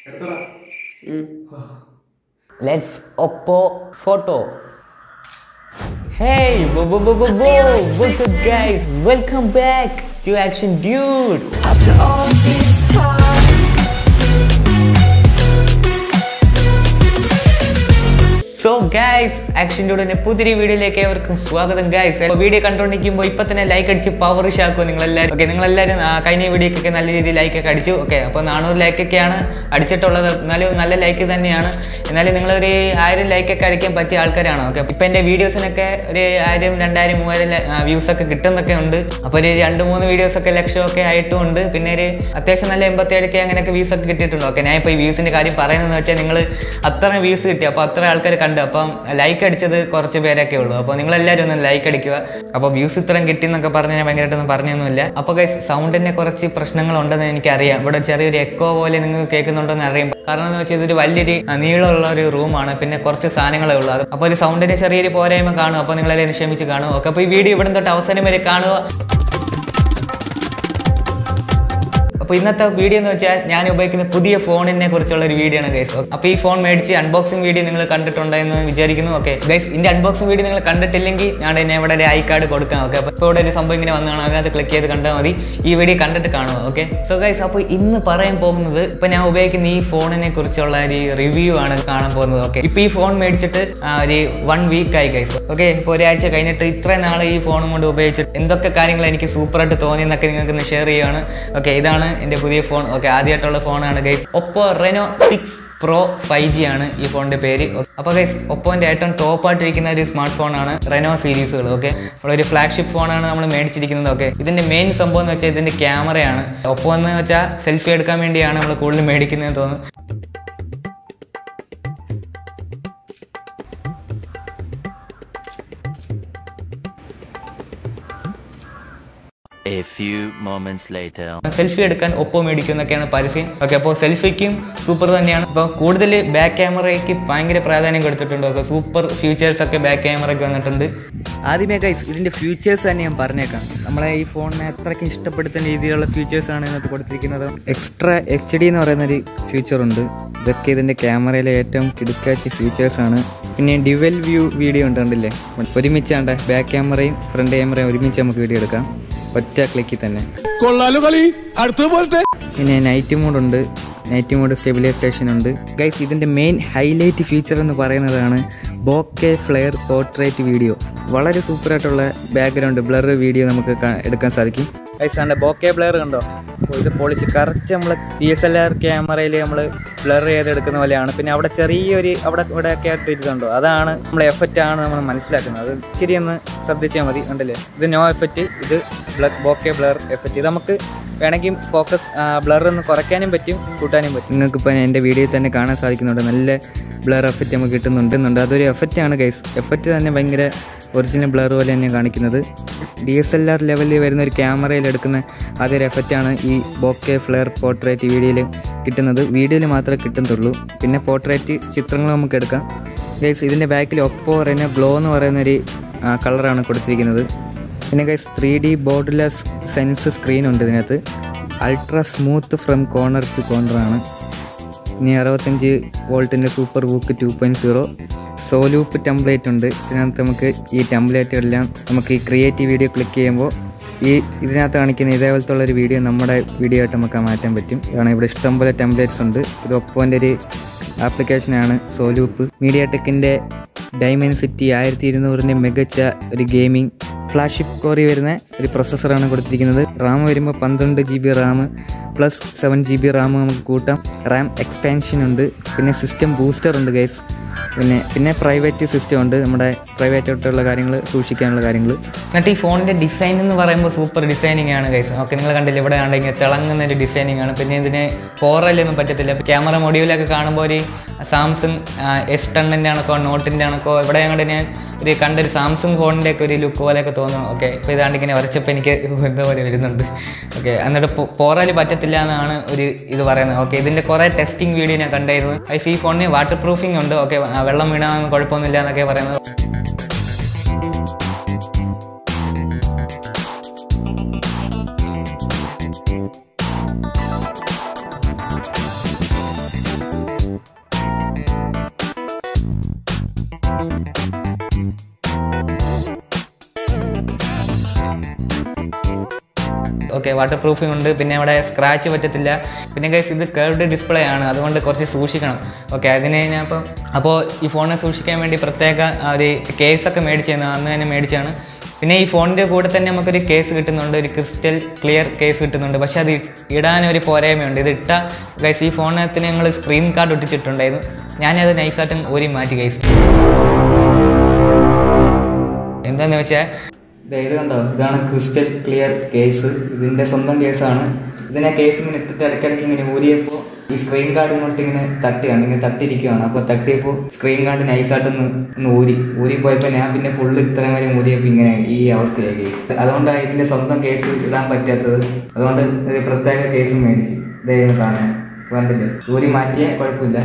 Let's Oppo photo. Hey, what's up guys? Welcome back to Action Dude. After all this time. So guys, Action Dude in a putri video like ever swagatham guys. Video കണ്ടോണ്ടിരിക്കുമ്പോൾ ഇപ്പോ തന്നെ like അടിച്ച് power Chacko നിങ്ങൾ എല്ലാവരും. Okay നിങ്ങൾ എല്ലാവരും കഴിഞ്ഞ വീഡിയോയ്ക്ക് നല്ല രീതിയിൽ ലൈക്ക് ഒക്കെ അടിച്ചു. ഓക്കേ അപ്പോൾ 400 ലൈക്ക് ഒക്കെയാണ് അടിച്ചിട്ടുള്ളത്. നല്ല ലൈക്ക് തന്നെയാണ്. എന്നാലും നിങ്ങൾ ഒരു 1000 ലൈക്ക് ഒക്കെ അടിക്കാൻ പറ്റിയ ആൾക്കാരാണ്. ഓക്കേ ഇപ്പോൾ എൻ്റെ വീഡിയോസിനൊക്കെ ഒരു 1000 2000 3000 വ്യൂസ് ഒക്കെ കിട്ടുന്നൊക്കെ ഉണ്ട്. അപ്പോൾ ഒരു 2-3 വീഡിയോസ് ഒക്കെ ലക്ഷമൊക്കെ ആയിട്ടുണ്ട്. പിന്നെ ഒരു അത്യാവശ്യം നല്ല 87k അങ്ങനെയൊക്കെ വ്യൂസ് ഒക്കെ കിട്ടിയിട്ടുണ്ട്. ഓക്കേ ഞാൻ ഇപ്പോൾ ഈ വ്യൂസിന്റെ കാര്യം പറയുന്നതെന്ന് വെച്ചാൽ നിങ്ങൾ അത്രയും വ്യൂസ് കിട്ടി. അപ്പോൾ അത്ര ആൾക്കാർ കണ്ടു. അപ്പം ലൈക്ക് അടിച്ചത് കുറച്ച് പേരൊക്കെ ഉള്ളൂ. അപ്പോൾ നിങ്ങളെല്ലാവരും ഒന്ന് ലൈക്ക് അടിക്കുക. അപ്പോൾ വ്യൂസ് ഇത്രയും കിട്ടി എന്നൊക്കെ പറഞ്ഞ് ഞാൻ ഭയങ്കരമായിട്ടൊന്നും പറഞ്ഞൊന്നുമില്ല. അപ്പോൾ ഗൈസ് സൗണ്ടിൻ്റെ കുറച്ച് പ്രശ്നങ്ങളുണ്ടെന്ന് എനിക്കറിയാം. ഇവിടെ ചെറിയൊരു എക്കോ പോലെ നിങ്ങൾക്ക് കേൾക്കുന്നുണ്ടെന്ന് അറിയാം. കാരണം എന്ന് വെച്ചാൽ ഇതൊരു വലിയൊരു നീളമുള്ള ഒരു റൂമാണ്. പിന്നെ കുറച്ച് സാധനങ്ങളേ ഉള്ളൂ. അപ്പോൾ ഒരു സൗണ്ടിൻ്റെ ചെറിയൊരു പോരായ്മ കാണും. അപ്പോൾ നിങ്ങളെല്ലാവരും ക്ഷമിച്ച് കാണും. ഓക്കെ അപ്പോൾ ഈ വീഡിയോ ഇവിടെ തൊട്ട് അവസാനം വരെ കാണുക. അപ്പോൾ ഇന്നത്തെ വീഡിയോ എന്ന് വെച്ചാൽ ഞാൻ ഉപയോഗിക്കുന്ന പുതിയ ഫോണിനെ കുറിച്ചുള്ള ഒരു വീഡിയോ ആണ് ഗൈസ്. അപ്പോൾ ഈ ഫോൺ മേടിച്ച് അൺബോക്സിംഗ് വീഡിയോ നിങ്ങൾ കണ്ടിട്ടുണ്ടെന്ന് വിചാരിക്കുന്നു. ഓക്കെ ഗൈസ് ഇതിൻ്റെ അൺബോക്സിംഗ് വീഡിയോ നിങ്ങൾ കണ്ടിട്ടില്ലെങ്കിൽ ഞാൻ ഇവിടെ ഒരു ഐ കാർഡ് കൊടുക്കാം. ഓക്കെ അപ്പോൾ ഇവിടെ ഒരു സംഭവം ഇങ്ങനെ വന്നതാണ്. അതിനകത്ത് ക്ലിക്ക് ചെയ്ത് കണ്ടാൽ മതി. ഈ വീഡിയോ കണ്ടിട്ട് കാണുക. ഓക്കെ സോ ഗൈസ് അപ്പോൾ ഇന്ന് പറയാൻ പോകുന്നത് ഇപ്പോൾ ഞാൻ ഉപയോഗിക്കുന്ന ഈ ഫോണിനെ കുറിച്ചുള്ള ഒരു റിവ്യൂ ആണ് കാണാൻ പോകുന്നത്. ഓക്കെ ഇപ്പോൾ ഈ ഫോൺ മേടിച്ചിട്ട് ഒരു 1 വീക്കായി ഗൈസ്. ഓക്കെ ഇപ്പോൾ ഒരാഴ്ച കഴിഞ്ഞിട്ട് ഇത്രയും നാൾ ഈ ഫോണും കൊണ്ട് ഉപയോഗിച്ചിട്ട് എന്തൊക്കെ കാര്യങ്ങൾ എനിക്ക് സൂപ്പറായിട്ട് തോന്നിയെന്നൊക്കെ നിങ്ങൾക്ക് ഒന്ന് ഷെയർ ചെയ്യുകയാണ്. ഓക്കെ ഇതാണ് എൻ്റെ പുതിയ ഫോൺ. ഓക്കെ ആദ്യമായിട്ടുള്ള ഫോണാണ് guys. Oppo Reno 6 Pro 5G ആണ് ഈ ഫോണിൻ്റെ പേര്. അപ്പോൾ ഗൈസ് ഒപ്പോൻ്റെ ഏറ്റവും ടോപ്പായിട്ടിരിക്കുന്ന ഒരു സ്മാർട്ട് ഫോണാണ് റെനോ സീരീസുകൾ. ഓക്കെ ഒരു ഫ്ലാഗ്ഷിപ്പ് ഫോണാണ് നമ്മൾ മേടിച്ചിരിക്കുന്നത്. ഓക്കെ ഇതിൻ്റെ മെയിൻ സംഭവം എന്ന് വെച്ചാൽ ഇതിൻ്റെ ക്യാമറയാണ്. ഒപ്പോ എന്ന് വെച്ചാൽ സെൽഫി എടുക്കാൻ വേണ്ടിയാണ് നമ്മൾ കൂടുതൽ മേടിക്കുന്നതെന്ന് തോന്നുന്നു. A few moments later. Selfie എടുക്കാൻ ഒപ്പോ മേടിക്കും എന്നൊക്കെയാണ് പരസ്യം. ഓക്കെ അപ്പോൾ സെൽഫിക്കും സൂപ്പർ തന്നെയാണ്. അപ്പോൾ കൂടുതൽ ബാക്ക് ക്യാമറയ്ക്ക് ഭയങ്കര പ്രാധാന്യം കൊടുത്തിട്ടുണ്ട്. ഓക്കെ സൂപ്പർ ഫീച്ചേഴ്സ് ഒക്കെ ബാക്ക് ക്യാമറയ്ക്ക് വന്നിട്ടുണ്ട്. ആദ്യമേ ഗൈസ് ഇതിൻ്റെ ഫീച്ചേഴ്സ് തന്നെ ഞാൻ പറഞ്ഞേക്കാം. നമ്മളെ ഈ ഫോണിനെ അത്രയ്ക്ക് ഇഷ്ടപ്പെടുത്തുന്ന രീതിയിലുള്ള ഫീച്ചേഴ്സാണ് ഇതിനകത്ത് കൊടുത്തിരിക്കുന്നത്. എക്സ്ട്രാ HD എന്ന് പറയുന്നൊരു ഫീച്ചറുണ്ട്. ഇതൊക്കെ ഇതിൻ്റെ ക്യാമറയിലെ ഏറ്റവും കിടുക്കാച്ച ഫീച്ചേഴ്സാണ്. പിന്നെ ഡ്യുവൽ വ്യൂ വീഡിയോ ഉണ്ട് കണ്ടില്ലേ, ഒരുമിച്ചാണ്ട് ബാക്ക് ക്യാമറയും ഫ്രണ്ട് ക്യാമറയും ഒരുമിച്ച് നമുക്ക് വീഡിയോ എടുക്കാം ഒറ്റ ക്ലിക്കിൽ തന്നെ. പിന്നെ നൈറ്റ് മോഡ് ഉണ്ട്. നൈറ്റ് മോഡ് സ്റ്റെബിലൈസേഷൻ ഉണ്ട് ഗൈസ്. ഇതിൻ്റെ മെയിൻ ഹൈലൈറ്റ് ഫീച്ചർ എന്ന് പറയുന്നതാണ് ബോക്കെ ഫ്ലെയർ പോർട്രേറ്റ് വീഡിയോ. വളരെ സൂപ്പറായിട്ടുള്ള ബാക്ക്ഗ്രൗണ്ട് ബ്ലർ വീഡിയോ നമുക്ക് എടുക്കാൻ സാധിക്കും ഗൈസ്. കണ്ട ബോക്കെ ബ്ലർ കണ്ടോ, ഇത് പൊളിച്ച് കറക്റ്റ് നമ്മൾ DSLR ക്യാമറയിൽ നമ്മൾ ബ്ലർ ചെയ്തെടുക്കുന്ന പോലെയാണ്. പിന്നെ അവിടെ ചെറിയൊരു ഇവിടെ ഒക്കെ ആയിട്ട് ഇതുണ്ടോ, അതാണ് നമ്മൾ എഫക്റ്റ് ആണ് നമ്മൾ മനസ്സിലാക്കുന്നത്. അത് ശരിയെന്ന് ശ്രദ്ധിച്ചാൽ മതി. കണ്ടല്ലേ ഇത് നോ എഫക്റ്റ്, ഇത് ബോക്കെ ബ്ലർ എഫക്റ്റ്. ഇത് നമുക്ക് വേണമെങ്കിൽ ഫോക്കസ് ബ്ലർ ഒന്ന് കുറയ്ക്കാനും പറ്റും കൂട്ടാനും പറ്റും. നിങ്ങൾക്കിപ്പോൾ എൻ്റെ വീഡിയോയിൽ തന്നെ കാണാൻ സാധിക്കുന്നുണ്ട് നല്ല ബ്ലർ എഫക്റ്റ് നമുക്ക് കിട്ടുന്നുണ്ടെന്നുണ്ട്. അതൊരു എഫക്റ്റാണ് ഗൈസ്. എഫക്റ്റ് തന്നെ ഭയങ്കര ഒറിജിനൽ ബ്ലർ പോലെ തന്നെ കാണിക്കുന്നത്. DSLR ലെവലിൽ വരുന്ന ഒരു ക്യാമറയിൽ എടുക്കുന്ന അതൊരു എഫക്റ്റാണ് ഈ ബോക്കെ ഫ്ലെയർ പോർട്രേറ്റ് വീഡിയോയിൽ കിട്ടുന്നത്. വീഡിയോയിൽ മാത്രമേ കിട്ടുന്നുള്ളൂ. പിന്നെ പോർട്രേറ്റ് ചിത്രങ്ങൾ നമുക്ക് എടുക്കാം ഗൈസ്. ഇതിൻ്റെ ബാക്കിൽ Oppo Reno ഗ്ലോ എന്ന് പറയുന്നൊരു കളറാണ് കൊടുത്തിരിക്കുന്നത്. പിന്നെ ഗൈസ് 3D ബോർഡ്ലെസ് സെൻസ് സ്ക്രീൻ ഉണ്ട് ഇതിനകത്ത്. Ultra smooth from corner to കോർണറാണ്. ഇനി 65 വോൾട്ടിൻ്റെ സൂപ്പർ ബൂക്ക് 2.0 സോലൂപ്പ് ടെംപ്ലേറ്റ് ഉണ്ട്. ഇതിനകത്ത് നമുക്ക് ഈ ടെംപ്ലേറ്റുകളെല്ലാം നമുക്ക് ഈ ക്രിയേറ്റീവ് വീഡിയോ ക്ലിക്ക് ചെയ്യുമ്പോൾ ഇതിനകത്ത് കാണിക്കുന്ന ഇതേപോലത്തെ ഉള്ളൊരു വീഡിയോ നമ്മുടെ വീഡിയോ ആയിട്ട് നമുക്ക് മാറ്റാൻ പറ്റും. കാരണം ഇവിടെ ഇഷ്ടംപോലെ ടെംപ്ലേറ്റ്സ് ഉണ്ട്. ഇത് ഒപ്പോൻ്റെ ഒരു ആപ്ലിക്കേഷനാണ് സോലൂപ്പ്. മീഡിയാടെക്കിൻ്റെ ഡൈമെൻസിറ്റി 1200 മികച്ച ഒരു ഗെയിമിംഗ് ഫ്ലാഗ്ഷിപ്പ് കോറിൽ വരുന്ന ഒരു പ്രൊസസ്സറാണ് കൊടുത്തിരിക്കുന്നത്. റാം വരുമ്പോൾ 12 GB RAM plus 7 GB RAM നമുക്ക് കൂട്ടാം. റാം എക്സ്പാൻഷൻ ഉണ്ട്. പിന്നെ സിസ്റ്റം ബൂസ്റ്റർ ഉണ്ട് ഗൈസ്. പിന്നെ പ്രൈവറ്റ് സിസ്റ്റം ഉണ്ട്. നമ്മുടെ പ്രൈവറ്റ് ആയിട്ടുള്ള കാര്യങ്ങൾ സൂക്ഷിക്കാനുള്ള കാര്യങ്ങൾ. എന്നിട്ട് ഈ ഫോണിൻ്റെ ഡിസൈൻ എന്ന് പറയുമ്പോൾ സൂപ്പർ ഡിസൈനിങ് ആണ് ഗൈസ്. ഓക്കെ നിങ്ങൾ കണ്ടില്ല ഇവിടെ ആണെങ്കിൽ തിളങ്ങുന്ന ഒരു ഡിസൈനിങ് ആണ്. പിന്നെ ഇതിന് 4L ഒന്നും പറ്റത്തില്ല. ക്യാമറ മൊഡ്യൂലൊക്കെ കാണുമ്പോൾ ഒരു സാംസങ് S10 ആണക്കോ നോട്ടിൻ്റെ ആണക്കോ ഇവിടെ ഞങ്ങളുടെ ഞാൻ ഒരു കണ്ടൊരു സാംസങ് ഫോണിൻ്റെ ഒക്കെ ഒരു ലുക്ക് പോലെയൊക്കെ തോന്നുന്നു. ഓക്കെ ഇപ്പോൾ ഇതാണ്ട് ഇങ്ങനെ വരച്ചപ്പോൾ എനിക്ക് എന്താ പോലെ വരുന്നുണ്ട്. ഓക്കെ എന്നിട്ട് 4L പറ്റത്തില്ല എന്നാണ് ഒരു ഇത് പറയുന്നത്. ഓക്കെ ഇതിൻ്റെ കുറേ ടെസ്റ്റിംഗ് വീഡിയോ ഞാൻ കണ്ടായിരുന്നു. ഈ ഫോണിന് വാട്ടർ പ്രൂഫിംഗ് ഉണ്ട്. ഓക്കെ വെള്ളം വീണാൽ കുഴപ്പമൊന്നുമില്ല എന്നൊക്കെ പറയുന്നത്. ഓക്കെ വാട്ടർ പ്രൂഫിംഗ് ഉണ്ട്, പിന്നെ അവിടെ സ്ക്രാച്ച് പറ്റത്തില്ല. പിന്നെ ഗൈസ് ഇത് കർവ്ഡ് ഡിസ്പ്ലേ ആണ്, അതുകൊണ്ട് കുറച്ച് സൂക്ഷിക്കണം. ഓക്കെ അതിന് ഞാൻ അപ്പോൾ ഈ ഫോണിനെ സൂക്ഷിക്കാൻ വേണ്ടി പ്രത്യേക ഒരു കേസൊക്കെ മേടിച്ചായിരുന്നു, അന്ന് തന്നെ മേടിച്ചാണ്. പിന്നെ ഈ ഫോണിൻ്റെ കൂടെ തന്നെ നമുക്കൊരു കേസ് കിട്ടുന്നുണ്ട്, ഒരു ക്രിസ്റ്റൽ ക്ലിയർ കേസ് കിട്ടുന്നുണ്ട്. പക്ഷേ അത് ഇടാനൊരു പോരായ്മയുണ്ട്. ഇത് ഇട്ട ഗൈസ് ഈ ഫോണിനകത്ത് ഞങ്ങൾ സ്ക്രീൻ കാർഡ് ഒട്ടിച്ചിട്ടുണ്ടായിരുന്നു, ഞാനത് നൈസായിട്ടും ഊരി മാറ്റി ഗൈസ്. എന്താണെന്ന് വെച്ചാൽ ഇത് കണ്ടോ, ഇതാണ് ക്രിസ്റ്റൽ ക്ലിയർ കേസ്, ഇതിൻ്റെ സ്വന്തം കേസാണ്. ഇതിനെ കേസ് ഇങ്ങനെ ഇട്ടിട്ട് ഇടയ്ക്കിടയ്ക്ക് ഇങ്ങനെ ഊരിയപ്പോൾ ഈ സ്ക്രീൻ കാർഡ് ഇങ്ങോട്ട് ഇങ്ങനെ തട്ടുകയാണ്, ഇങ്ങനെ തട്ടിയിരിക്കുകയാണ്. അപ്പോൾ തട്ടിയപ്പോൾ സ്ക്രീൻ കാർഡ് നൈസായിട്ടൊന്ന് ഊരിപ്പോയപ്പോൾ ഞാൻ പിന്നെ ഫുള്ള് ഇത്രയും വരെ ഊരിയപ്പോൾ ഇങ്ങനെ ഈ അവസ്ഥയായി കേസ്. അതുകൊണ്ടാണ് ഇതിൻ്റെ സ്വന്തം കേസ് ഇടാൻ പറ്റാത്തത്. അതുകൊണ്ട് ഒരു പ്രത്യേക കേസും മേടിച്ച് ഇതായിരുന്നു കാരണം. കണ്ടില്ലേ, ഊരി മാറ്റിയാൽ കുഴപ്പമില്ല.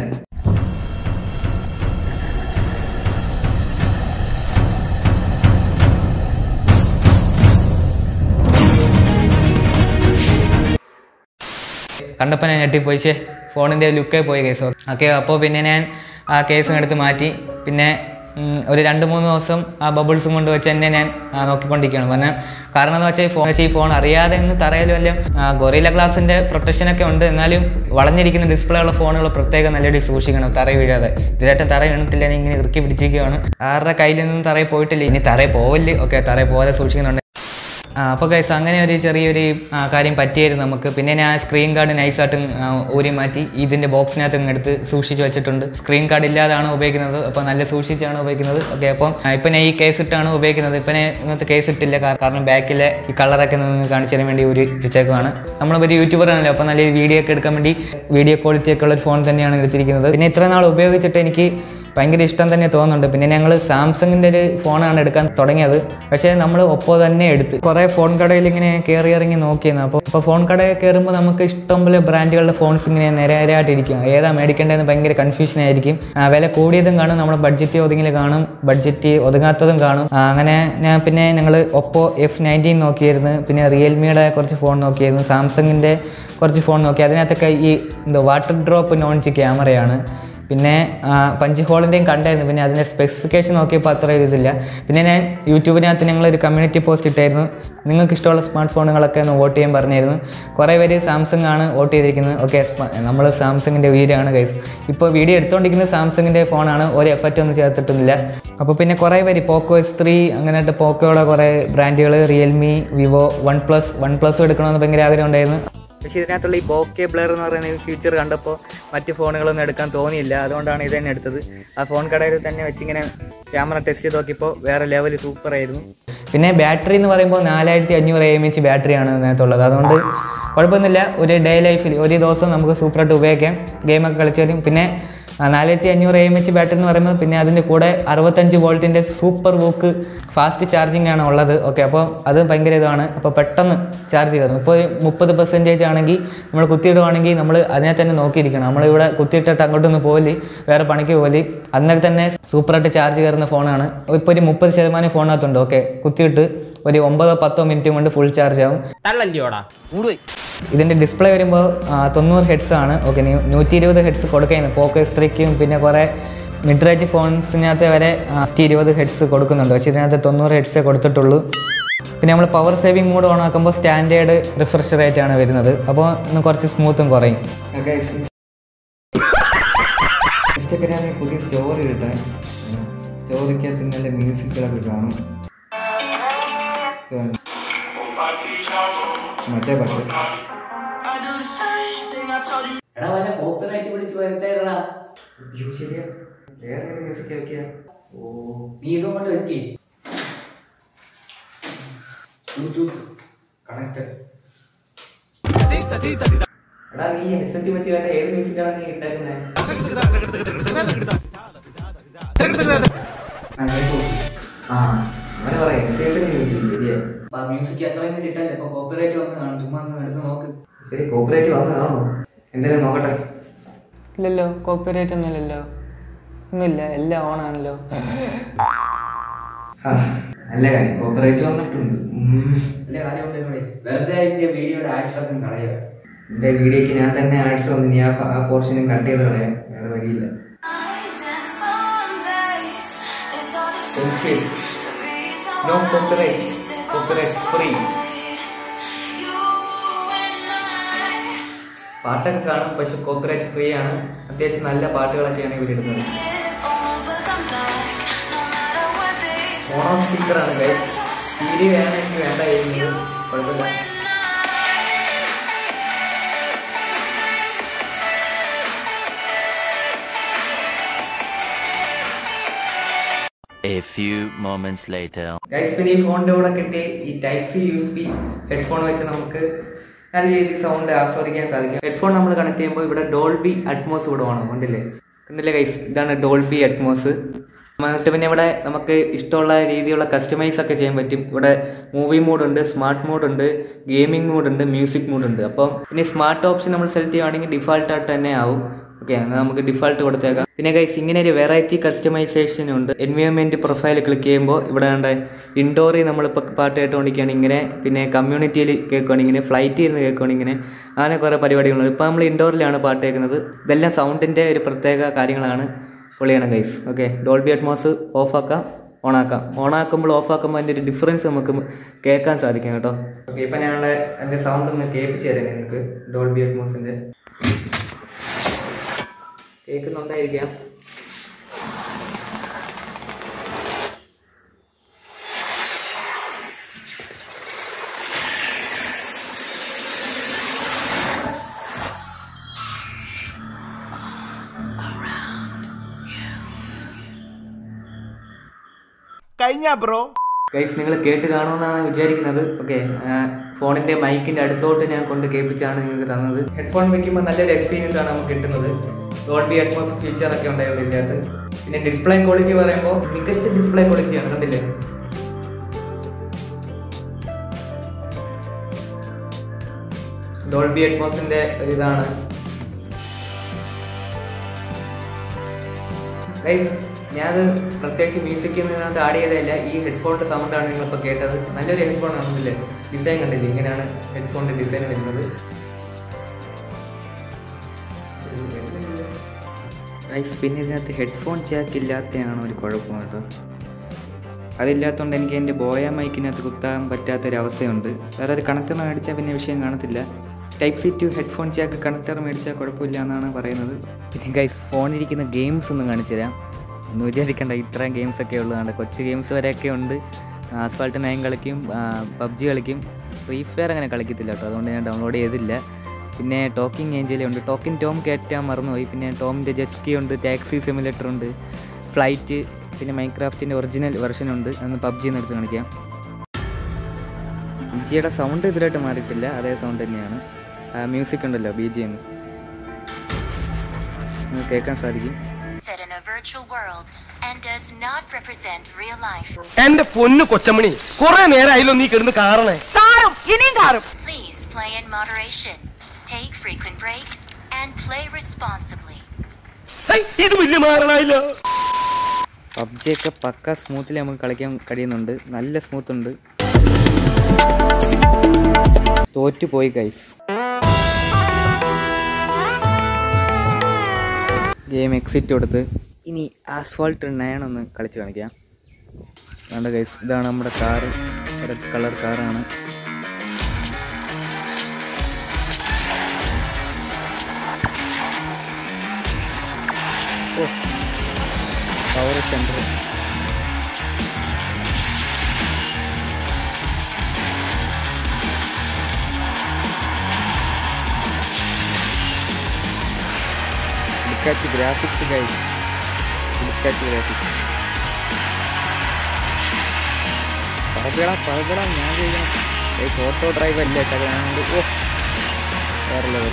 കണ്ടപ്പോൾ ഞാൻ ഞെട്ടിപ്പോയിച്ചേ, ഫോണിൻ്റെ ലുക്കേ പോയി കേസ്. ഓക്കെ അപ്പോൾ പിന്നെ ഞാൻ ആ കേസും എടുത്ത് മാറ്റി. പിന്നെ ഒരു 2-3 ദിവസം ആ ബബിൾസും കൊണ്ട് വെച്ച് തന്നെ ഞാൻ നോക്കിക്കൊണ്ടിരിക്കുകയാണ്. കാരണം എന്ന് വെച്ചാൽ ഈ ഫോൺ അറിയാതെ ഇന്ന് തറയിൽ വല്ല ഗൊറില്ല ഗ്ലാസിൻ്റെ പ്രൊട്ടക്ഷനൊക്കെ ഉണ്ട്, എന്നാലും വളഞ്ഞിരിക്കുന്ന ഡിസ്പ്ലേ ഉള്ള ഫോണുകൾ പ്രത്യേകം നല്ലൊരു സൂക്ഷിക്കണം, തറയിൽ വീഴാതെ. ഇതിലായിട്ട് തറ വീണിട്ടില്ല, ഞാൻ ഇങ്ങനെ ഇറുക്കി പിടിച്ചിരിക്കുകയാണ്. ആരുടെ കയ്യിൽ നിന്നും തറയിൽ പോയിട്ടില്ല, ഇനി തറയിൽ പോവല്ലേ. ഓക്കെ തറയിൽ പോകാതെ സൂക്ഷിക്കുന്നുണ്ട്. അപ്പോൾ ഗൈസ് അങ്ങനെ ഒരു ചെറിയൊരു കാര്യം പറ്റിയായിരുന്നു നമുക്ക്. പിന്നെ ഞാൻ സ്ക്രീൻ കാർഡ് നൈസായിട്ട് ഊരി മാറ്റി ഇതിൻ്റെ ബോക്സിനകത്ത് എടുത്ത് സൂക്ഷിച്ച് വെച്ചിട്ടുണ്ട്. സ്ക്രീൻ കാർഡ് ഇല്ലാതാണ് ഉപയോഗിക്കുന്നത്, അപ്പോൾ നല്ല സൂക്ഷിച്ചാണ് ഉപയോഗിക്കുന്നത്. ഓക്കെ അപ്പം ഇപ്പം ഞാൻ ഈ കേസ് ഇട്ടാണ് ഉപയോഗിക്കുന്നത്. ഇപ്പം ഞാൻ ഇങ്ങനത്തെ കേസ് ഇട്ടില്ല, കാരണം ബാക്കിലെ ഈ കളറൊക്കെ നിന്ന് കാണിച്ചു തരാൻ വേണ്ടി ഒരു പിച്ചേക്കുമാണ്. നമ്മളൊരു യൂട്യൂബർ ആണല്ലോ, അപ്പോൾ നല്ല വീഡിയോ ഒക്കെ എടുക്കാൻ വേണ്ടി വീഡിയോ ക്വാളിറ്റി ഒക്കെ ഉള്ളൊരു ഫോൺ തന്നെയാണ് എടുത്തിരിക്കുന്നത്. പിന്നെ ഇത്ര നാൾ ഉപയോഗിച്ചിട്ട് എനിക്ക് ഭയങ്കര ഇഷ്ടം തന്നെ തോന്നുന്നുണ്ട്. പിന്നെ ഞങ്ങൾ സാംസങ്ങിൻ്റെ ഒരു ഫോണാണ് എടുക്കാൻ തുടങ്ങിയത്, പക്ഷേ നമ്മൾ ഒപ്പോ തന്നെ എടുത്ത് കുറേ ഫോൺ കടയിൽ ഇങ്ങനെ കയറി ഇറങ്ങി നോക്കിയിരുന്നു. അപ്പോൾ ഫോൺ കടയിൽ കയറുമ്പോൾ നമുക്ക് ഇഷ്ടംപോലെ ബ്രാൻഡുകളുടെ ഫോൺസ് ഇങ്ങനെ നിരയായിട്ടിരിക്കും, ഏതാ മേടിക്കേണ്ടതെന്ന് ഭയങ്കര കൺഫ്യൂഷൻ ആയിരിക്കും. വില കൂടിയതും കാണും, നമ്മുടെ ബഡ്ജറ്റ് ഒതുങ്ങിൽ കാണും, ബഡ്ജറ്റ് ഒതുങ്ങാത്തതും കാണും. അങ്ങനെ ഞങ്ങൾ ഒപ്പോ F19 നോക്കിയായിരുന്നു, പിന്നെ റിയൽമിയുടെ കുറച്ച് ഫോൺ നോക്കിയായിരുന്നു, സാംസങ്ങിൻ്റെ കുറച്ച് ഫോൺ നോക്കി. അതിനകത്തൊക്കെ ഈ വാട്ടർ ഡ്രോപ്പ് നോൺ ക്യാമറയാണ്. പിന്നെ പഞ്ച് ഹോളിൻ്റെയും കണ്ടായിരുന്നു. പിന്നെ അതിൻ്റെ സ്പെസിഫിക്കേഷൻ നോക്കിയപ്പോൾ അത്ര ഇതില്ല. പിന്നെ ഞാൻ യൂട്യൂബിനകത്ത് ഞങ്ങളൊരു കമ്മ്യൂണിറ്റി പോസ്റ്റ് ഇട്ടായിരുന്നു, നിങ്ങൾക്ക് ഇഷ്ടമുള്ള സ്മാർട്ട് ഫോണുകളൊക്കെ ഒന്ന് വോട്ട് ചെയ്യാൻ പറഞ്ഞായിരുന്നു. കുറേ പേര് സാംസങ് ആണ് വോട്ട് ചെയ്തിരിക്കുന്നത്. ഓക്കെ നമ്മൾ സാംസങ്ങിൻ്റെ വീഡിയോയാണ് ഗൈസ്. ഇപ്പോൾ വീഡിയോ എടുത്തുകൊണ്ടിരിക്കുന്നത് സാംസങ്ങിൻ്റെ ഫോണാണ്, ഒരു എഫക്റ്റ് ഒന്നും ചേർത്തിട്ടൊന്നുമില്ല. അപ്പോൾ പിന്നെ കുറേ പേര് പോക്കോ S3 അങ്ങനെയായിട്ട് പോക്കോയുടെ കുറേ ബ്രാൻഡുകൾ, റിയൽമി, വിവോ, വൺ പ്ലസ് എടുക്കണമെന്ന് ഭയങ്കര ആഗ്രഹം ഉണ്ടായിരുന്നു. പക്ഷേ ഇതിനകത്തുള്ള ഈ ബോക്കെ ബ്ലർ എന്ന് പറയുന്ന ഈ ഫീച്ചർ കണ്ടപ്പോൾ മറ്റ് ഫോണുകളൊന്നും എടുക്കാൻ തോന്നിയില്ല, അതുകൊണ്ടാണ് ഇത് തന്നെ എടുത്തത്. ആ ഫോൺ കടയിൽ തന്നെ വെച്ചിങ്ങനെ ക്യാമറ ടെസ്റ്റ് ചെയ്ത് നോക്കിയപ്പോൾ വേറെ ലെവൽ സൂപ്പറായിരുന്നു. പിന്നെ ബാറ്ററി എന്ന് പറയുമ്പോൾ 4500 mAh ബാറ്ററിയാണ് ഇതിനകത്തുള്ളത്, അതുകൊണ്ട് കുഴപ്പമൊന്നുമില്ല. ഒരു ഡേ ലൈഫിൽ ഒരു ദിവസം നമുക്ക് സൂപ്പറായിട്ട് ഉപയോഗിക്കാം, ഗെയിമൊക്കെ കളിച്ചാലും. പിന്നെ 4500 mAh ബാറ്ററി എന്ന് പറയുമ്പോൾ പിന്നെ അതിൻ്റെ കൂടെ 65 വോൾട്ടിൻ്റെ സൂപ്പർ വൂക്ക് ഫാസ്റ്റ് ചാർജിങ് ആണ് ഉള്ളത്. ഓക്കെ അപ്പോൾ അത് ഭയങ്കര ഇതാണ്, അപ്പോൾ പെട്ടെന്ന് ചാർജ് കയറും. ഇപ്പോൾ 30% ആണെങ്കിൽ നമ്മൾ കുത്തിയിടുവാണെങ്കിൽ നമ്മൾ അതിനെ തന്നെ നോക്കിയിരിക്കണം. നമ്മളിവിടെ കുത്തിയിട്ടിട്ട് അങ്ങോട്ടൊന്ന് പോകല്, വേറെ പണിക്ക് പോകല്, അന്നേരം തന്നെ സൂപ്പറായിട്ട് ചാർജ് കയറുന്ന ഫോണാണ്. ഇപ്പോൾ ഒരു 30% ഫോണിനകത്തുണ്ട്. ഓക്കെ കുത്തിയിട്ട് ഒരു 9-10 മിനിറ്റ് കൊണ്ട് ഫുൾ ചാർജ് ആവും. ഇതിൻ്റെ ഡിസ്പ്ലേ വരുമ്പോൾ 90 ഹെഡ്സ് ആണ്. ഓക്കെ 120 ഹെഡ്സ് കൊടുക്കുന്നത് പോക്കോ S3ക്കും പിന്നെ കുറേ മിഡ് റേഞ്ച് ഫോൺസിനകത്ത് വരെ 120 ഹെഡ്സ് കൊടുക്കുന്നുണ്ട്, പക്ഷേ ഇതിനകത്ത് 90 ഹെഡ്സേ കൊടുത്തിട്ടുള്ളൂ. പിന്നെ നമ്മൾ പവർ സേവിങ് മോഡ് ഓൺ ആക്കുമ്പോൾ സ്റ്റാൻഡേർഡ് റിഫ്രഷ് റേറ്റ് ആണ് വരുന്നത്, അപ്പോൾ ഇന്ന് കുറച്ച് സ്മൂത്തും കുറയും. ഇൻസ്റ്റഗ്രാമിൽ പുതിയ സ്റ്റോറി ഇട്ടാൽ സ്റ്റോറിക്കകത്ത് നല്ല മ്യൂസിക്കുകളൊക്കെ കാണും. മറ്റേ പാട്ട് എടാ വല്ല കോപ്പിറൈറ്റ് പിടിച്ച് വരുത്തേടാ. ശരിയാ, വേറെ ഏത് മ്യൂസിക് വെക്കിയാ? ഓ നീ ഇതും കൊണ്ട് വെക്കി കണക്ട്. എടാ നീ ഹെഡ്സെറ്റ് വെച്ച് കേട്ട ഏത് മ്യൂസിക്കാണ് നീ ഇട്ടേക്കുന്നേ? അങ്ങനെ പറയാം, മ്യൂസിക് അത്രയും ഇട്ടല്ലേ. ഇപ്പൊ കോപ്പിറൈറ്റ് വന്ന് കാണും, ചുമ്മാ എടുത്ത് നോക്ക്. ശരി കോപ്പിറൈറ്റ് വന്ന് കാണോ? എന്തായാലും നോക്കട്ടെ. ഇല്ലല്ലോ കോപ്പിറൈറ്റ് ഒന്നുമില്ലല്ലോ, ഒന്നുമില്ല, എല്ലാം ഓണാണല്ലോ. നല്ല കാര്യം, കോപ്പിറൈറ്റ് വന്നിട്ടുണ്ട്. നല്ല കാര്യം ഉണ്ടെന്നൂടെ, വെറുതെ എന്റെ വീഡിയോയുടെ ആഡ്സ് ഒക്കെ കളയുക. എന്റെ വീഡിയോക്ക് ഞാൻ തന്നെ ആഡ്സ് വന്ന് ഞാൻ ആ പോർഷനും കട്ട് ചെയ്ത് കളയാം, വേറെ വഴിയില്ല. No copyright, copyright free. പാട്ടൊക്കെ കാണും, പക്ഷെ കോപ്പിറൈറ്റ് ഫ്രീ ആണ്. അത്യാവശ്യം നല്ല പാട്ടുകളൊക്കെയാണ് ഇവരിടുന്നത്. മോണോ സ്പീക്കറാണ് ഗൈസ്. CD വേണമെങ്കിൽ വേണ്ട ചെയ്യുന്നത് കുഴപ്പമില്ല. A few moments later. Guys, പിന്നെ ഈ ഫോണിൻ്റെ കൂടെ കിട്ടിയ ഈ Type-C USB ഹെഡ്ഫോൺ വെച്ച് നമുക്ക് നല്ല രീതിയിൽ സൗണ്ട് ആസ്വദിക്കാൻ സാധിക്കും. ഹെഡ്ഫോൺ നമ്മൾ കണക്ട് ചെയ്യുമ്പോൾ ഇവിടെ ഡോൾബി അറ്റ്മോസ് ഇവിടെ വേണം. കണ്ടില്ലേ ഗൈസ്, ഇതാണ് ഡോൾബി അറ്റ്മോസ്. എന്നിട്ട് പിന്നെ ഇവിടെ നമുക്ക് ഇഷ്ടമുള്ള രീതിയിലുള്ള കസ്റ്റമൈസ് ഒക്കെ ചെയ്യാൻ പറ്റും. ഇവിടെ മൂവി മോഡുണ്ട്, സ്മാർട്ട് മോഡുണ്ട്, ഗെയിമിംഗ് മോഡുണ്ട്, മ്യൂസിക് മോഡുണ്ട്. അപ്പം പിന്നെ സ്മാർട്ട് ഓപ്ഷൻ നമ്മൾ സെലക്ട് ചെയ്യുകയാണെങ്കിൽ ഡിഫാൾട്ടായിട്ട് തന്നെ ആവും. ഓക്കെ, എന്നാൽ നമുക്ക് ഡിഫാൾട്ട് കൊടുത്തേക്കാം. പിന്നെ ഗൈസ്, ഇങ്ങനെ ഒരു വെറൈറ്റി കസ്റ്റമൈസേഷൻ ഉണ്ട്. എൻവയോൺമെൻറ്റ് പ്രൊഫൈൽ ക്ലിക്ക് ചെയ്യുമ്പോൾ ഇവിടെ കണ്ട ഇൻഡോറിൽ നമ്മളിപ്പോൾ പാട്ട് കേട്ടുകൊണ്ടിരിക്കുകയാണ് ഇങ്ങനെ, പിന്നെ കമ്മ്യൂണിറ്റിയിൽ കേൾക്കുകയാണ് ഇങ്ങനെ, ഫ്ലൈറ്റിൽ ഇരുന്ന് കേൾക്കുകയാണ് ഇങ്ങനെ, അങ്ങനെ കുറേ പരിപാടികളുണ്ട്. ഇപ്പോൾ നമ്മൾ ഇൻഡോറിലാണ് പാട്ട് കേൾക്കുന്നത്. ഇതെല്ലാം സൗണ്ടിൻ്റെ ഒരു പ്രത്യേക കാര്യങ്ങളാണ്. പൊളിയാണ് ഗൈസ്. ഓക്കെ, ഡോൾബി അറ്റ്മോസ് ഓഫാക്കാം, ഓണാക്കാം. ഓണാക്കുമ്പോൾ ഓഫാക്കുമ്പോൾ അതിൻ്റെ ഒരു ഡിഫറൻസ് നമുക്ക് കേൾക്കാൻ സാധിക്കും കേട്ടോ. ഓക്കെ, ഇപ്പം ഞങ്ങളുടെ അതിൻ്റെ സൗണ്ട് ഒന്ന് കേൾപ്പിച്ച് തരാം നിങ്ങൾക്ക്. ഡോൾബി അറ്റ്മോസിൻ്റെ കേൾക്കുന്നുണ്ടായിരിക്കാം. കഴിഞ്ഞ ബ്രോ ഗൈസ്, നിങ്ങൾ കേട്ട് കാണുമെന്നാണ് വിചാരിക്കുന്നത്. ഓക്കെ, ഫോണിൻ്റെ മൈക്കിൻ്റെ അടുത്തോട്ട് ഞാൻ കൊണ്ട് കേൾപ്പിച്ചാണ് നിങ്ങൾക്ക് തന്നത്. ഹെഡ്ഫോൺ വയ്ക്കുമ്പോൾ നല്ലൊരു എക്സ്പീരിയൻസ് ആണ് നമുക്ക് കിട്ടുന്നത്. ഡോൾബി അറ്റ്മോസ് ഫീച്ചറൊക്കെ ഉണ്ടായിരുന്നു ഇതിനകത്ത്. പിന്നെ ഡിസ്പ്ലേ ക്വാളിറ്റി പറയുമ്പോൾ മികച്ച ഡിസ്പ്ലേ ക്വാളിറ്റിയാണ്. കണ്ടില്ലേ, ഡോൾബി അറ്റ്മോസിൻ്റെ ഒരു ഇതാണ് ഗൈസ്. ഞാനത് പ്രത്യേകിച്ച് മ്യൂസിക്കിൽ നിന്നകത്ത് ആഡ് ചെയ്തതല്ല, ഈ ഹെഡ്ഫോണിൻ്റെ സൗണ്ടാണ് നിങ്ങളിപ്പോൾ കേട്ടത്. നല്ലൊരു ഹെഡ്ഫോൺ ആണെന്നില്ലേ, ഡിസൈൻ കണ്ടില്ലേ, ഇങ്ങനെയാണ് ഹെഡ്ഫോണിൻ്റെ ഡിസൈൻ വരുന്നത്. ഗൈസ്, പിന്നെ ഇതിനകത്ത് ഹെഡ്ഫോൺ ജാക്ക് ഇല്ലാത്തതാണ് ഒരു കുഴപ്പം കേട്ടോ. അതില്ലാത്തതുകൊണ്ട് എനിക്ക് എൻ്റെ ബോയ മൈക്കിനകത്ത് കുത്താൻ പറ്റാത്തൊരവസ്ഥയുണ്ട്. വേറെ ഒരു കണക്ടർ മേടിച്ചാൽ പിന്നെ വിഷയം കാണത്തില്ല. Type-C to headphone Jack connector മേടിച്ചാൽ കുഴപ്പമില്ല എന്നാണ് പറയുന്നത്. പിന്നെ ഗൈസ്, ഫോണിലിരിക്കുന്ന ഗെയിംസ് ഒന്ന് കാണിച്ചു തരാം. ഒന്നും വിചാരിക്കണ്ട, ഇത്രയും ഗെയിംസൊക്കെ ഉള്ളതാണ്. കൊച്ചു ഗെയിംസ് വരെയൊക്കെ ഉണ്ട്. ആസ്ഫാൾട്ട് 9 കളിക്കും, PUBG കളിക്കും. ഫ്രീ ഫയർ അങ്ങനെ കളിക്കത്തില്ല കേട്ടോ, അതുകൊണ്ട് ഞാൻ ഡൗൺലോഡ് ചെയ്തില്ല. പിന്നെ ടോക്കിംഗ് ഏഞ്ചലുണ്ട്, ടോക്കിംഗ് ടോം കയറ്റാൻ മറന്നുപോയി. പിന്നെ ടോമിൻ്റെ ജെറ്റ്സ്കി ഉണ്ട്, ടാക്സി സിമുലേറ്റർ ഉണ്ട്, ഫ്ലൈറ്റ്, പിന്നെ മൈൻക്രാഫ്റ്റിൻ്റെ ഒറിജിനൽ വെർഷനുണ്ട്. അന്ന് PUBG എടുത്ത് കാണിക്കാം. PUBGയുടെ സൗണ്ട് ഇതിലായിട്ട് മാറിയിട്ടില്ല, അതേ സൗണ്ട് തന്നെയാണ്. മ്യൂസിക് ഉണ്ടല്ലോ, BGM കേൾക്കാൻ സാധിക്കും. എന്റെ പൊന്നു കൊച്ചമണി, കുറെ നേരമായല്ലോ നീ കിടന്ന് കാറണേ. കാറും ഇനിയും കാറും. ഇത് വലിയ മാറണായില്ലോ. PUBG ഒക്കെ പക്ക സ്മൂത്തിൽ നമുക്ക് കളിക്കാൻ കഴിയുന്നുണ്ട്. നല്ല സ്മൂത്ത് ഉണ്ട്. തോറ്റുപോയി ഗൈസ്. ഗെയിം എക്സിറ്റ് കൊടുത്ത് ഇനി ആസ്ഫാൾട്ട് 9 ഒന്ന് കളിച്ച് കാണിക്കാം. വേണ്ട ഗൈസ്, ഇതാണ് നമ്മുടെ കാറ്, റെഡ് കളർ കാറാണ്. Power centre graphics guys, graphics പറകട ഞാൻ ചെയ്യാം. ഓട്ടോ ഡ്രൈവ് അല്ലേ അതുകൊണ്ട് വേറെ ലെവൽ.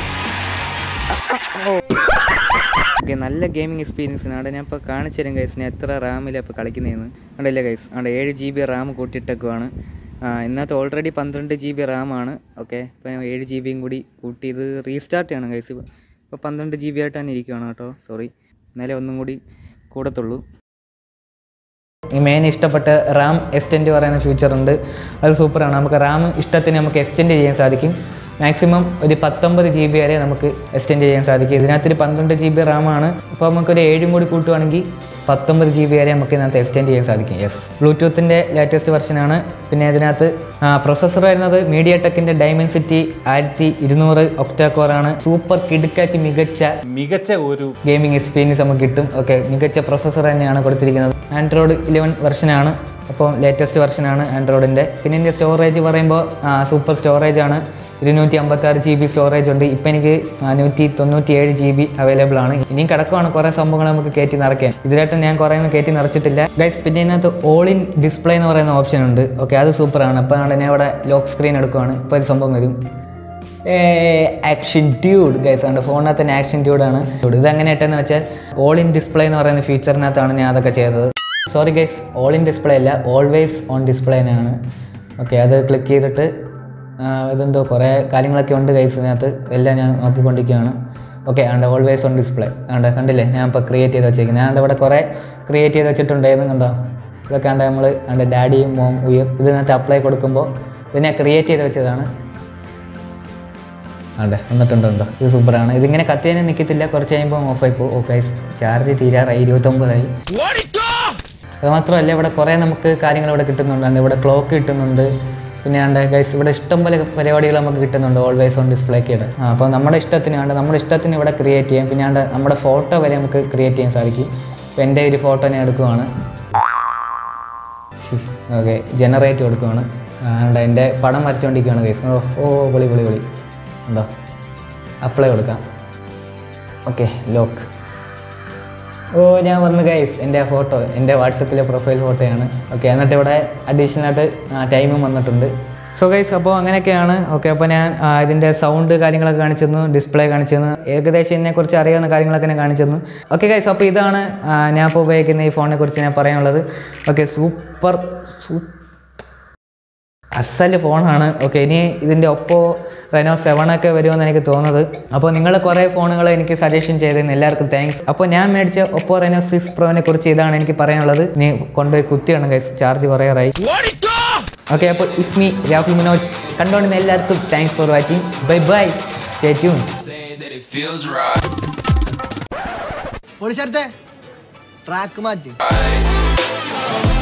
ഓക്കെ, നല്ല ഗെയിമിംഗ് എക്സ്പീരിയൻസിനാണ്. ഞാൻ ഇപ്പോൾ കാണിച്ചു തരാം ഗൈസ് ഞാൻ എത്ര റാമിലാണ് ഇപ്പോൾ കളിക്കുന്നതെന്ന്. കണ്ടില്ലേ ഗൈസ്, അവിടെ 7 GB റാം കൂട്ടിയിട്ടേക്കുവാണ്. ഇന്നത്തെ ഓൾറെഡി 12 GB റാമാണ്. ഓക്കെ, ഇപ്പോൾ 7 GB കൂടി കൂട്ടി ഇത് റീസ്റ്റാർട്ട് ചെയ്യണം ഗൈസ്. ഇപ്പോൾ 12 GB ആയിട്ട് തന്നെ ഇരിക്കുകയാണ് കേട്ടോ, സോറി. എന്നാലേ ഒന്നും കൂടി കൂടത്തുള്ളൂ. ഈ മെയിൻ ഇഷ്ടപ്പെട്ട റാം എക്സ്റ്റെൻഡ് പറയുന്ന ഫീച്ചറുണ്ട്, അത് സൂപ്പറാണ്. നമുക്ക് റാം ഇഷ്ടത്തിന് നമുക്ക് എക്സ്റ്റെൻഡ് ചെയ്യാൻ സാധിക്കും. മാക്സിമം ഒരു 19 GB വരെ നമുക്ക് എക്സ്റ്റെൻഡ് ചെയ്യാൻ സാധിക്കും. ഇതിനകത്തൊരു 12 GB റാമാണ്. അപ്പോൾ നമുക്കൊരു 7 കൂടി കൂട്ടുവാണെങ്കിൽ 19 GB വരെ നമുക്ക് ഇതിനകത്ത് എക്സ്റ്റെൻഡ് ചെയ്യാൻ സാധിക്കും. യെസ്, ബ്ലൂടൂത്തിൻ്റെ ലേറ്റസ്റ്റ് വെർഷനാണ്. പിന്നെ ഇതിനകത്ത് പ്രൊസസ്സർ വരുന്നത് മീഡിയടെക്കിൻ്റെ ഡൈമെൻസിറ്റി 1200 ഒക്ടാ കോറാണ്. സൂപ്പർ കിടുക്കാച്ച് മികച്ച ഒരു ഗെയിമിംഗ് എക്സ്പീരിയൻസ് നമുക്ക് കിട്ടും. ഓക്കെ, മികച്ച പ്രൊസസ്സർ തന്നെയാണ് കൊടുത്തിരിക്കുന്നത്. ആൻഡ്രോയിഡ് 11 വെർഷനാണ്. അപ്പോൾ ലേറ്റസ്റ്റ് വെർഷനാണ് ആൻഡ്രോയിഡിൻ്റെ. പിന്നെ ഇതിൻ്റെ സ്റ്റോറേജ് പറയുമ്പോൾ സൂപ്പർ സ്റ്റോറേജ് ആണ്. 256 GB സ്റ്റോറേജ് ഉണ്ട്. ഇപ്പം എനിക്ക് 197 GB അവൈലബിൾ ആണ്. ഇനിയും കിടക്കുവാണ് കുറേ സംഭവങ്ങൾ നമുക്ക് കയറ്റി നിറയ്ക്കാൻ. ഇതിലായിട്ട് ഞാൻ കുറേ ഒന്നും കയറ്റി നിറച്ചിട്ടില്ല ഗൈസ്. പിന്നെ ഇതിനകത്ത് ഓൾ ഇൻ ഡിസ്പ്ലേ എന്ന് പറയുന്ന ഓപ്ഷൻ ഉണ്ട്. ഓക്കെ, അത് സൂപ്പറാണ്. അപ്പോൾ ഞാൻ ഇവിടെ ലോക്ക് സ്ക്രീൻ എടുക്കുവാണ്. ഇപ്പോൾ ഒരു സംഭവം വരും, ആക്ഷൻ ഡ്യൂഡ് ഗൈസ് ആണ്. ഫോണിനകത്ത് തന്നെ ആക്ഷൻ ഡ്യൂഡാണ്. ഇതെങ്ങനെ ഇട്ടെന്ന് വെച്ചാൽ ഓൾ ഇൻ ഡിസ്പ്ലേ എന്ന് പറയുന്ന ഫീച്ചറിനകത്താണ് ഞാൻ അതൊക്കെ ചെയ്തത്. Sorry guys, all in display അല്ല, ഓൾവേസ് ഓൺ ഡിസ്പ്ലേ തന്നെയാണ്. ഓക്കെ, അത് ക്ലിക്ക് ചെയ്തിട്ട് ഇതെന്തോ കുറേ കാര്യങ്ങളൊക്കെ ഉണ്ട് ഗൈസ് ഇതിനകത്ത്. എല്ലാം ഞാൻ നോക്കിക്കൊണ്ടിരിക്കുകയാണ്. ഓക്കെ, ആണ്ട് ഓൾവേസ് ഓൺ ഡിസ്പ്ലേ ആണ്ട് കണ്ടില്ലേ, ഞാൻ ഇപ്പോൾ ക്രിയേറ്റ് ചെയ്ത് വെച്ചേക്കുന്നത്. ഞാൻ ഇവിടെ കുറേ ക്രിയേറ്റ് ചെയ്ത് വെച്ചിട്ടുണ്ടായിരുന്നു, കണ്ടോ. ഇതൊക്കെ ആണ്ട് നമ്മൾ ആണ്ട് ഡാഡിയും മോം ഇതിനകത്ത് അപ്ലൈ കൊടുക്കുമ്പോൾ ഇതിനെ ക്രിയേറ്റ് ചെയ്ത് വെച്ചതാണ്. അതെ, വന്നിട്ടുണ്ടോ, ഇത് സൂപ്പറാണ്. ഇതിങ്ങനെ കത്തിയാനും നിൽക്കത്തില്ല, കുറച്ച് കഴിയുമ്പോൾ ഓഫായി പോകും. ഓ ഗൈസ്, ചാർജ് തീരാറായി, 29 അത് മാത്രമല്ല ഇവിടെ കുറേ നമുക്ക് കാര്യങ്ങൾ ഇവിടെ കിട്ടുന്നുണ്ട്. ഇവിടെ ക്ലോക്ക് കിട്ടുന്നുണ്ട്. പിന്നെ ആണ്ട് ഗൈസ് ഇവിടെ ഇഷ്ടംപോലെ പരിപാടികൾ നമുക്ക് കിട്ടുന്നുണ്ട് ഓൾവേസ് ഓൺ ഡിസ്പ്ലേക്ക് ഇടാൻ. അപ്പോൾ നമ്മുടെ ഇഷ്ടത്തിന് ഇവിടെ ക്രിയേറ്റ് ചെയ്യാം. പിന്നെ ആണ്ട് നമ്മുടെ ഫോട്ടോ വരെ നമുക്ക് ക്രിയേറ്റ് ചെയ്യാൻ സാധിക്കും. ഇപ്പോൾ എൻ്റെ ഒരു ഫോട്ടോ ഞാൻ എടുക്കുവാണ്. ഓക്കെ, ജനറേറ്റ് കൊടുക്കുവാണ്. ആണ്ട് എൻ്റെ പടം വരച്ചുകൊണ്ടിരിക്കുകയാണ് ഗൈസ്. ഓ പൊളി ഉണ്ടോ, അപ്ലൈ കൊടുക്കാം. Okay, lock. ഓ, ഞാൻ വന്നു ഗൈസ്. എൻ്റെ ഫോട്ടോ എൻ്റെ വാട്സപ്പിലെ പ്രൊഫൈൽ ഫോട്ടോയാണ്. ഓക്കെ, എന്നിട്ട് ഇവിടെ അഡീഷണലായിട്ട് ടൈമും വന്നിട്ടുണ്ട്. സോ ഗൈസ്, അപ്പോൾ അങ്ങനെയൊക്കെയാണ്. ഓക്കെ, അപ്പോൾ ഞാൻ ഇതിൻ്റെ സൗണ്ട് കാര്യങ്ങളൊക്കെ കാണിച്ചു തന്നു, ഡിസ്പ്ലേ കാണിച്ചു തന്നു, ഏകദേശം ഇതിനെക്കുറിച്ച് അറിയാവുന്ന കാര്യങ്ങളൊക്കെ ഞാൻ കാണിച്ചു തന്നു. ഓക്കെ ഗൈസ്, അപ്പോൾ ഇതാണ് ഞാൻ ഇപ്പോൾ ഉപയോഗിക്കുന്ന ഈ ഫോണിനെ കുറിച്ച് ഞാൻ പറയാനുള്ളത്. ഓക്കെ, സൂപ്പർ അസല് ഫോണാണ്. ഓക്കെ, ഇനി ഇതിൻ്റെ ഒപ്പോ റെനോ 7 ഒക്കെ വരുമെന്ന് എനിക്ക് തോന്നുന്നത്. അപ്പോൾ നിങ്ങൾ കുറേ ഫോണുകൾ എനിക്ക് സജഷൻ ചെയ്തതിന് എല്ലാവർക്കും താങ്ക്സ്. അപ്പോൾ ഞാൻ മേടിച്ച ഒപ്പോ റെനോ 6 പ്രോനെ കുറിച്ച് ഇതാണ് എനിക്ക് പറയാനുള്ളത്. നീ കൊണ്ടുപോയി കുത്തിയാണ് ഗൈസ്, ചാർജ് കുറേയായി. ഓക്കെ, അപ്പോൾ ഇറ്റ്സ് മീ രാഹുൽ മനോജ്. കണ്ടുകൊണ്ടിരുന്ന എല്ലാവർക്കും thanks for watching. Bye bye, stay tune. Track മാറ്റി